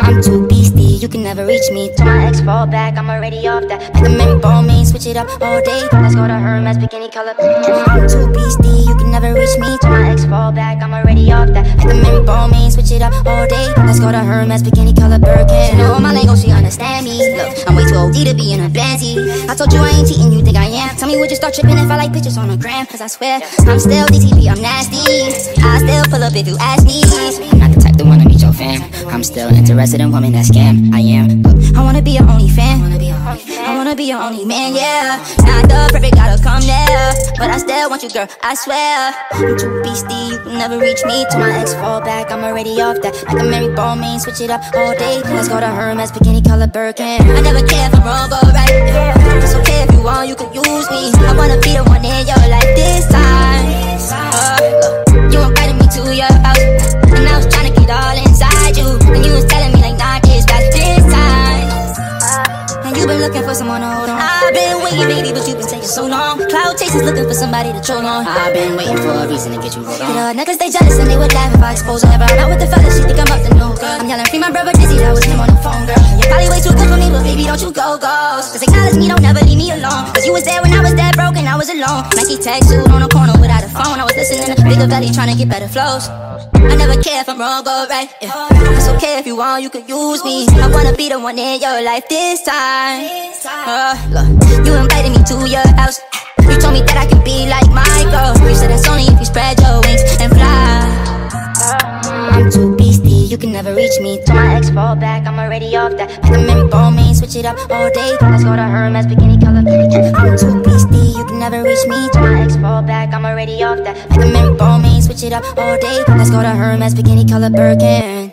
I'm too beastie, you can never reach me. Till my ex fall back, I'm already off that. Like a Mary Bowman, switch it up all day. Let's go to Hermes, bikini color. I'm too beastie, you can never reach me. Till my ex fall back, I'm already off that. Like a Mary Bowman, switch it up all day. Let's go to Hermes, bikini color Birkin. She know my lingo, she understand me. Look, I'm way too OD to be in a Benzie. I told you I ain't cheating, you think I am? Tell me would you start tripping if I like pictures on the gram? Cause I swear, I'm still DTP, I'm nasty. I still pull up if you ask me. I'm not the type to wanna meet your fam. I'm still interested in women that scam. I am. Look, I wanna be your only fan. I wanna be your only man, yeah. Not the perfect, gotta come there. But I still want you, girl, I swear. I'm too beastie, you can never reach me. Till my ex fall back, I'm already off that. Like a Mary Bowman, switch it up all day. Let's go to Hermes, bikini color Birkin. I never care if I'm wrong or right. It's okay if you want, you can use me. I wanna be the one in your life this time. You invited me to your house, and I was trying to get all inside you. And you was telling me like, nah, this time. And you been looking for someone to hold on. I've been waiting, baby, but you've been taking so long. Cloud chasers looking for somebody to troll on. I've been waiting for a reason to get you rolled on. Niggas, they jealous and they would laugh if I expose her. Never I'm out with the fellas, she think I'm up to no good. I'm yelling, free my brother Dizzy, that was him on the phone, girl. You're probably way too good for me, but baby, don't you go ghost. Cause acknowledge me, don't never leave me alone. Cause you was there when I was dead broke and I was alone. Nike tag suit on the corner without a phone. I was listening to Bigger Valley trying to get better flows. I never care if I'm wrong or right, yeah. It's okay if you want, you can use me. I wanna be the one in your life this time. Look, you invited me to your house. You told me that I can be like my girl. You said that's only if you spread your wings and fly. I'm too beastie, you can never reach me. Till my ex fall back, I'm already off that. Like a Mary Bowman, switch it up all day. Let's go to Hermes, bikini color. I'm too beastie, you can never reach me. Till my ex fall back, I'm already off that. Like a Mary Bowman, switch it up all day. Let's go to Hermes, bikini color Birkin.